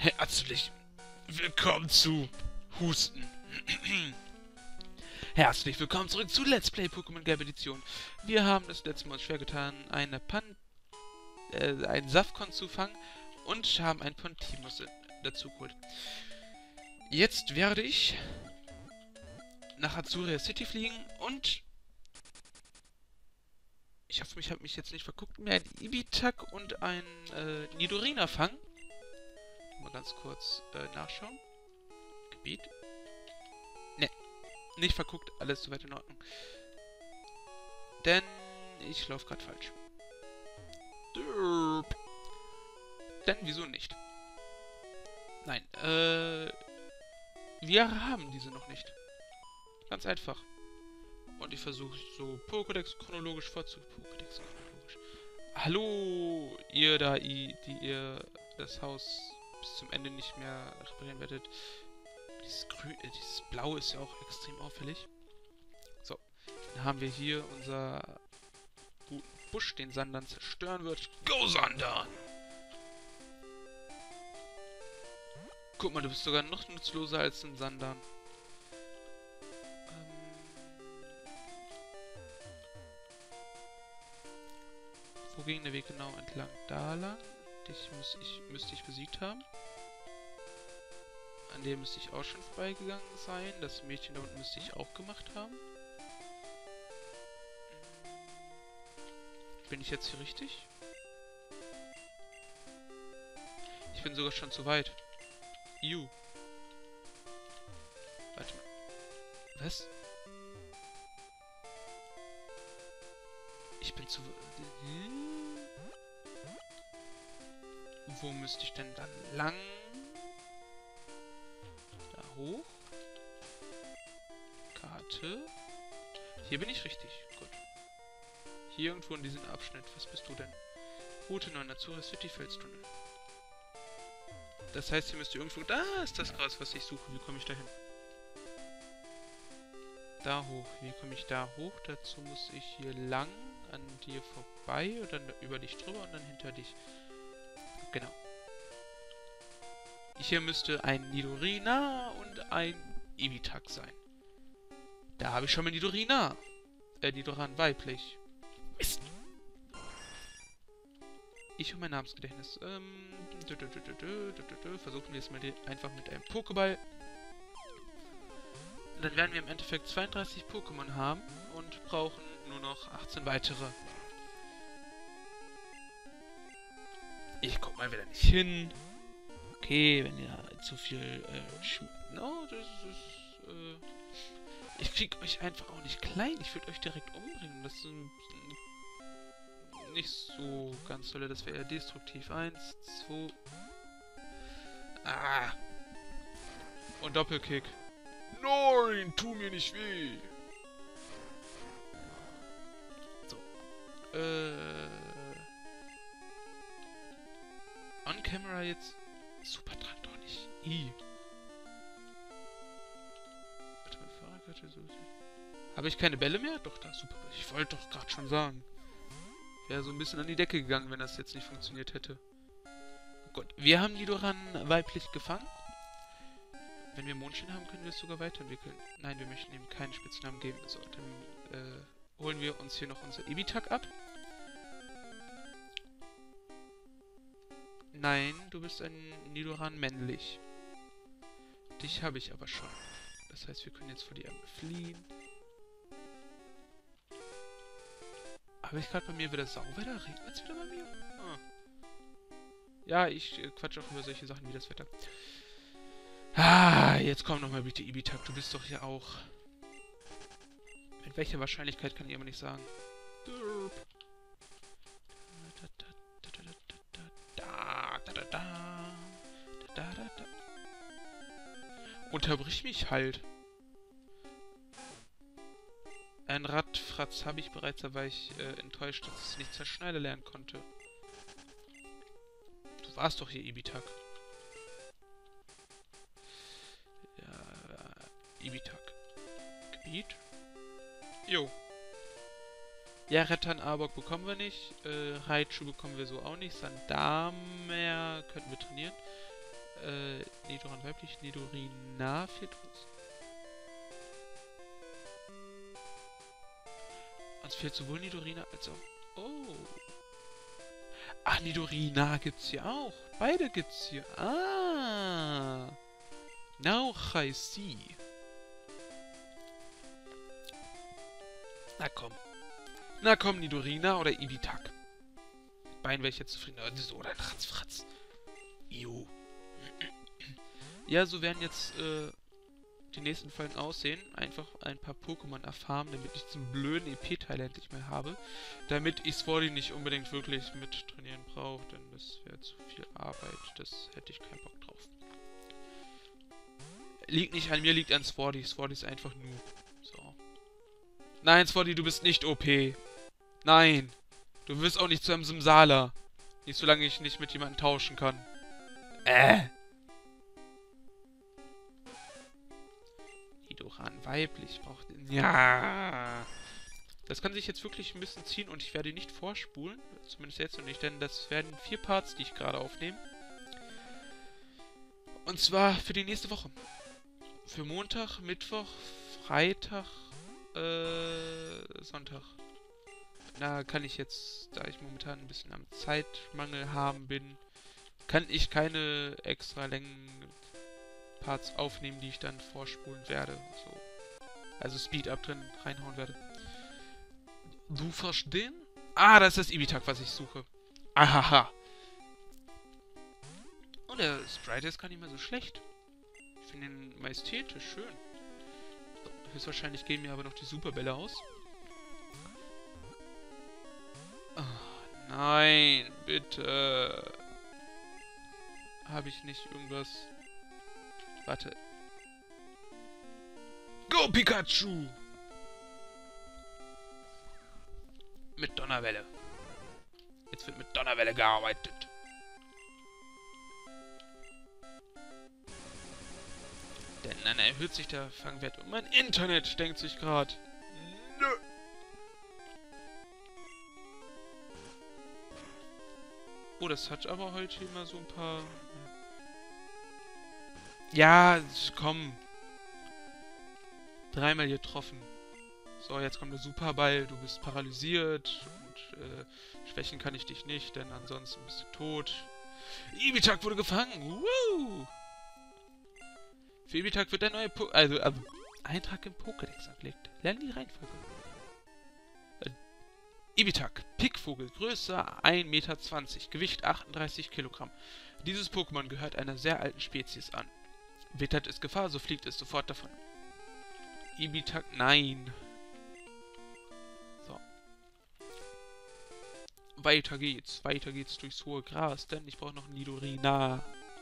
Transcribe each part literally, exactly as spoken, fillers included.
Herzlich willkommen zu Husten. Herzlich willkommen zurück zu Let's Play Pokémon Gelb Edition. Wir haben das letzte Mal schwer getan, eine Pan äh, einen Safkon zu fangen und haben einen Pontimus dazu geholt. Jetzt werde ich nach Azuria City fliegen und ich hoffe, ich habe mich jetzt nicht verguckt, mir ein Ibitak und ein äh, Nidorina fangen. Mal ganz kurz äh, nachschauen. Gebiet. Ne, nicht verguckt, alles soweit in Ordnung. Denn ich laufe gerade falsch. Derp. Denn wieso nicht? Nein, äh... wir haben diese noch nicht. Ganz einfach. Und ich versuche so Pokédex chronologisch vorzu... Pokédex chronologisch. Hallo, ihr da, die ihr das Haus bis zum Ende nicht mehr reparieren werdet. Dieses Grün, äh, dieses Blau ist ja auch extrem auffällig. So, dann haben wir hier unser guten Busch, den Sandern zerstören wird. Go Sandern! Guck mal, du bist sogar noch nutzloser als ein Sandern. Wo ging der Weg genau entlang? Da lang. Dich muss ich, müsste ich besiegt haben. An dem müsste ich auch schon vorbeigegangen sein. Das Mädchen da unten müsste ich auch gemacht haben. Bin ich jetzt hier richtig? Ich bin sogar schon zu weit. Ju. Warte mal. Was? Ich bin zu... Hm? Wo müsste ich denn dann lang? Da hoch. Karte. Hier bin ich richtig. Gut. Hier irgendwo in diesem Abschnitt. Was bist du denn? Route neun, Azuria City Felstunnel. Das heißt, hier müsste irgendwo... Da ist das Gras, was ich suche. Wie komme ich da hin? Da hoch. Wie komme ich da hoch? Dazu muss ich hier lang an dir vorbei oder über dich drüber und dann hinter dich. Genau. Hier müsste ein Nidorina und ein Ibitak sein. Da habe ich schon mal Nidorina. Äh, Nidoran weiblich. Mist. Ich und mein Namensgedächtnis. Ähm, dü -dü -dü -dü -dü -dü -dü -dü. Versuchen wir es mal einfach mit einem Pokéball. Und dann werden wir im Endeffekt zweiunddreißig Pokémon haben und brauchen nur noch achtzehn weitere. Ich guck mal wieder nicht hin. Okay, wenn ihr zu viel äh, sch... No, das ist... Äh, ich krieg euch einfach auch nicht klein. Ich würde euch direkt umbringen. Das ist ein, nicht so ganz toll. Das wäre eher destruktiv. Eins, zwei... Ah! Und Doppelkick. Nein, tu mir nicht weh. So. Äh... On Camera jetzt... Super Trank doch nicht. I. Warte mal, Fahrerkarte so. Habe ich keine Bälle mehr? Doch, da, super. Ich wollte doch gerade schon sagen. Wäre so ein bisschen an die Decke gegangen, wenn das jetzt nicht funktioniert hätte. Gut, wir haben Nidoran weiblich gefangen. Wenn wir Mondschein haben, können wir es sogar weiterentwickeln. Nein, wir möchten ihm keinen Spitznamen geben. So, dann äh, holen wir uns hier noch unser Ibitak ab. Nein, du bist ein Nidoran männlich. Dich habe ich aber schon. Das heißt, wir können jetzt vor dir fliehen. Habe ich gerade bei mir wieder Sauwetter? Regnet es wieder bei mir? Ah. Ja, ich äh, quatsche auch über solche Sachen wie das Wetter. Ah, jetzt komm noch mal bitte, Ibitak. Du bist doch hier auch. Mit welcher Wahrscheinlichkeit kann ich aber nicht sagen. Derp. Unterbrich mich halt. Ein Radfratz habe ich bereits, da war ich äh, enttäuscht, dass ich es nicht zerschneiden lernen konnte. Du warst doch hier, Ibitak. Ja, Ibitak. Gebiet. Jo. Ja, Rettern Arbok bekommen wir nicht. Äh, Raichu bekommen wir so auch nicht. Sandamer könnten wir trainieren. Äh, Nidoran weiblich, Nidorina fehlt uns. Uns fehlt sowohl Nidorina als auch... Oh. Ach, Nidorina gibt's hier auch. Beide gibt's hier. Ah. Now I see. Na komm. Na komm, Nidorina oder Ibitak. Beiden wäre ich jetzt zufrieden. Oder Ratzfratz. Jo. Ja, so werden jetzt äh, die nächsten Folgen aussehen. Einfach ein paar Pokémon erfahren, damit ich diesen blöden E P-Teil endlich mehr habe. Damit ich Swordy nicht unbedingt wirklich mit trainieren brauche, denn das wäre zu viel Arbeit. Das hätte ich keinen Bock drauf. Liegt nicht an mir, liegt an Swordy. Swordy ist einfach nur... So. Nein, Swordy, du bist nicht O P. Nein. Du wirst auch nicht zu einem Simsala. Nicht solange ich nicht mit jemandem tauschen kann. Äh. Nidoran weiblich braucht... Ja. Das kann sich jetzt wirklich ein bisschen ziehen und ich werde nicht vorspulen. Zumindest jetzt noch nicht, denn das werden vier Parts, die ich gerade aufnehme. Und zwar für die nächste Woche. Für Montag, Mittwoch, Freitag, äh, Sonntag. Da kann ich jetzt, da ich momentan ein bisschen am Zeitmangel haben bin, kann ich keine extra Längen-Parts aufnehmen, die ich dann vorspulen werde. So. Also Speed-Up drin reinhauen werde. Du verstehen? Ah, das ist das Ibitak, was ich suche. Ahaha. Und der Sprite ist gar nicht mehr so schlecht. Ich finde ihn majestätisch schön. Höchstwahrscheinlich gehen mir aber noch die Superbälle aus. Oh, nein, bitte. Habe ich nicht irgendwas... Warte. Go, Pikachu! Mit Donnerwelle. Jetzt wird mit Donnerwelle gearbeitet. Denn dann erhöht sich der Fangwert und mein Internet denkt sich gerade. Nö. Oh, das hat aber heute immer so ein paar... Ja, komm. Dreimal getroffen. So, jetzt kommt der Superball. Du bist paralysiert. Und äh, schwächen kann ich dich nicht, denn ansonsten bist du tot. Ibitak wurde gefangen. Woo! Für Ibitak wird der neue po also, also Eintrag im Pokédex angelegt. Lernen die Reihenfolge. Äh, Ibitak, Pickvogel, Größe ein Meter zwanzig, Gewicht achtunddreißig Kilogramm. Dieses Pokémon gehört einer sehr alten Spezies an. Wittert es Gefahr, so fliegt es sofort davon. Ibitak, nein. So. Weiter geht's. Weiter geht's durchs hohe Gras, denn ich brauche noch Nidorina.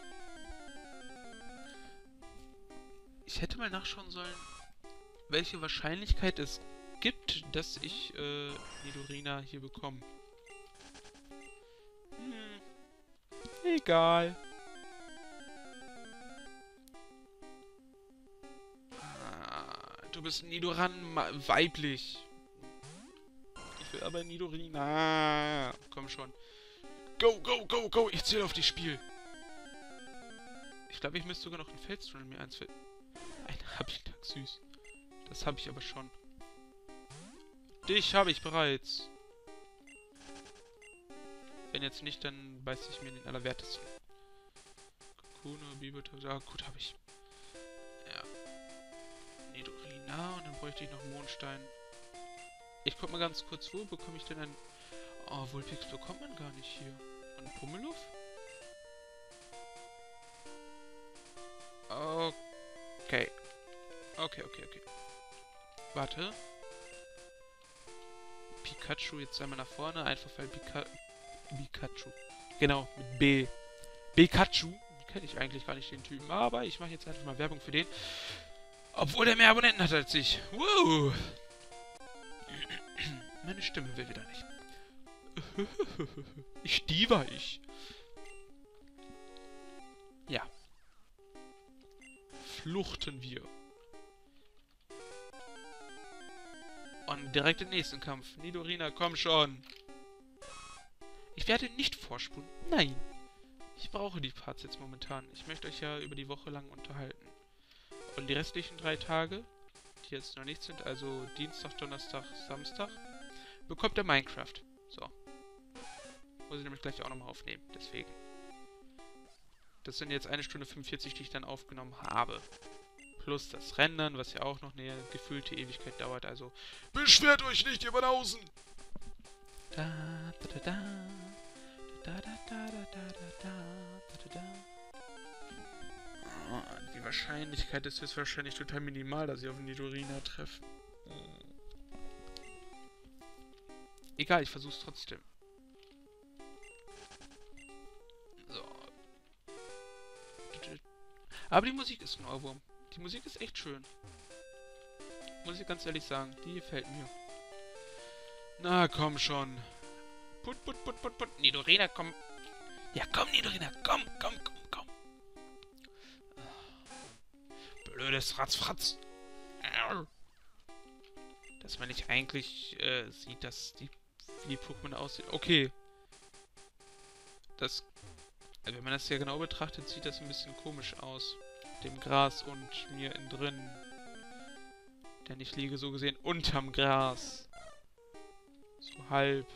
Ich hätte mal nachschauen sollen, welche Wahrscheinlichkeit es gibt, dass ich äh, Nidorina hier bekomme. Hm. Egal. Ah, du bist Nidoran weiblich. Ich will aber Nidorina. Komm schon. Go, go, go, go. Ich zähle auf die Spiel. Ich glaube, ich müsste sogar noch einen Feldstone mir eins für... Ein Habitak, süß. Das habe ich aber schon. Dich habe ich bereits. Wenn jetzt nicht, dann beiß ich mir den Allerwertesten. Kokuna, Bibertag, ah, gut, habe ich. Ja. Nidorina und dann bräuchte ich noch Mondstein. Ich guck mal ganz kurz, wo bekomme ich denn ein... Oh, Vulpix bekommt man gar nicht hier. Und Pummeluff? Okay. Okay, okay, okay. Warte. Pikachu jetzt einmal nach vorne, einfach weil Pika Pikachu. Genau, mit B. Pikachu. Kenne ich eigentlich gar nicht den Typen, aber ich mache jetzt einfach mal Werbung für den. Obwohl der mehr Abonnenten hat als ich. Woo! Meine Stimme will wieder nicht. Ich die war ich. Ja. Fluchten wir. Und direkt im nächsten Kampf. Nidorina, komm schon. Ich werde nicht vorspulen. Nein. Ich brauche die Parts jetzt momentan. Ich möchte euch ja über die Woche lang unterhalten. Und die restlichen drei Tage, die jetzt noch nicht sind, also Dienstag, Donnerstag, Samstag, bekommt er Minecraft. So. Muss ich nämlich gleich auch nochmal aufnehmen, deswegen. Das sind jetzt eine Stunde fünfundvierzig, die ich dann aufgenommen habe. Plus das Rendern, was ja auch noch eine gefühlte Ewigkeit dauert, also beschwert euch nicht, ihr Banausen! Da, da, da, da. Da, da, da, da, da, da, da, da. Oh, die Wahrscheinlichkeit ist jetzt wahrscheinlich total minimal, dass ich auf Nidorina treffe. Egal, ich versuch's trotzdem. So. Aber die Musik ist ein Ohrwurm. Die Musik ist echt schön. Muss ich ganz ehrlich sagen, die gefällt mir. Na, komm schon. Put, put, put, put, put. Nidorina, komm. Ja, komm, Nidorina. Komm, komm, komm, komm. Blödes Ratzfratz. Dass man nicht eigentlich äh, sieht, dass die, wie die Pokémon aussehen. Okay. Das, wenn man das ja genau betrachtet, sieht das ein bisschen komisch aus. Dem Gras und mir innen drin. Denn ich liege so gesehen unterm Gras. So halb.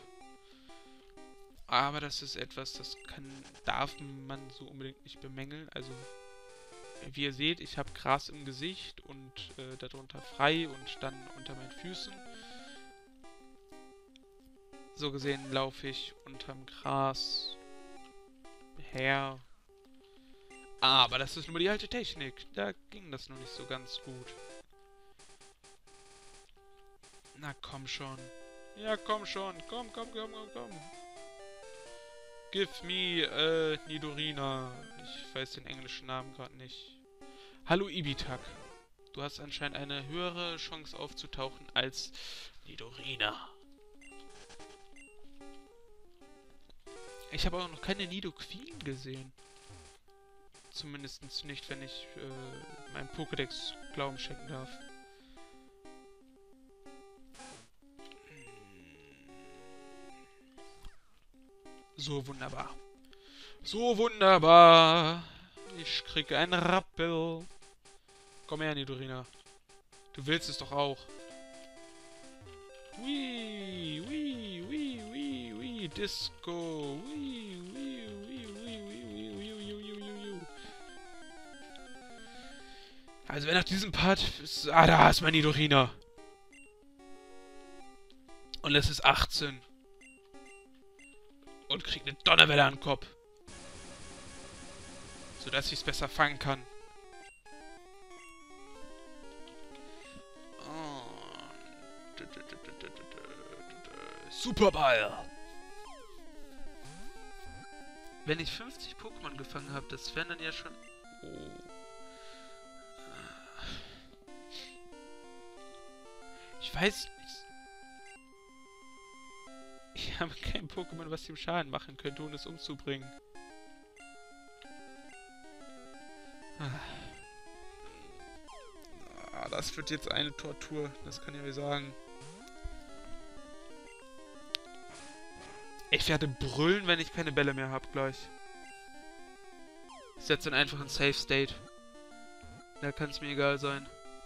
Aber das ist etwas, das kann, darf man so unbedingt nicht bemängeln. Also, wie ihr seht, ich habe Gras im Gesicht und äh, darunter frei und dann unter meinen Füßen. So gesehen laufe ich unterm Gras her. Aber das ist nur die alte Technik. Da ging das noch nicht so ganz gut. Na komm schon. Ja, komm schon. Komm, komm, komm, komm, komm. Give me, äh, Nidorina. Ich weiß den englischen Namen gerade nicht. Hallo Ibitak. Du hast anscheinend eine höhere Chance aufzutauchen als Nidorina. Ich habe auch noch keine Nidoqueen gesehen. Zumindest nicht, wenn ich äh, meinem Pokédex Glauben schenken darf. So wunderbar. So wunderbar. Ich kriege einen Rappel. Komm her, Nidorina. Du willst es doch auch. Wii, wii, wii, wii, wii, Disco. Wii, wii, wii, wii, wii, wii, wii, wii, wii. Also wenn nach diesem Part ist, ah, da ist mein Nidorina. Und es ist achtzehn. Und kriegt eine Donnerwelle an den Kopf. Sodass ich es besser fangen kann. Superball! Wenn ich fünfzig Pokémon gefangen habe, das wären dann ja schon... Oh. Ich weiß nicht. Ich habe kein Pokémon, was ihm Schaden machen könnte, ohne es umzubringen. Ah, das wird jetzt eine Tortur, das kann ich mir sagen. Ich werde brüllen, wenn ich keine Bälle mehr habe gleich. Ich setze dann einfach ein Safe State. Da kann es mir egal sein.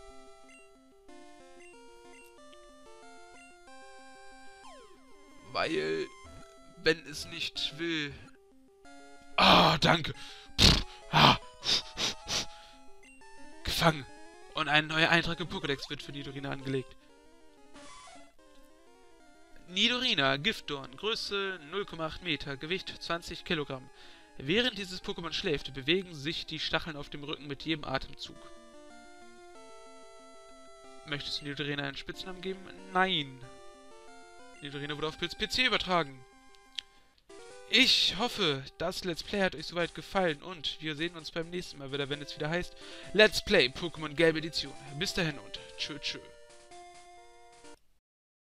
Weil, wenn es nicht will... Ah, danke. Pff, ah. Gefangen. Und ein neuer Eintrag im Pokédex wird für Nidorina angelegt. Nidorina, Giftdorn, Größe null Komma acht Meter, Gewicht zwanzig Kilogramm. Während dieses Pokémon schläft, bewegen sich die Stacheln auf dem Rücken mit jedem Atemzug. Möchtest du Nidorina einen Spitznamen geben? Nein. Nidorina wurde auf Pilz P C übertragen. Ich hoffe, das Let's Play hat euch soweit gefallen und wir sehen uns beim nächsten Mal wieder, wenn es wieder heißt Let's Play Pokémon Gelbe Edition. Bis dahin und tschö tschö.